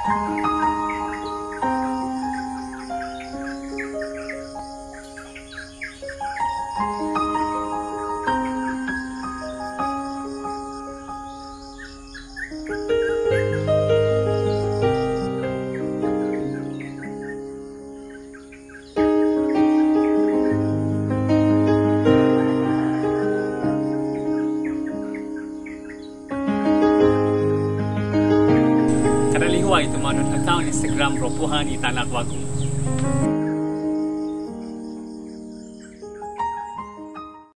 Itu manut account Instagram Ropohan di Tanah Wagu.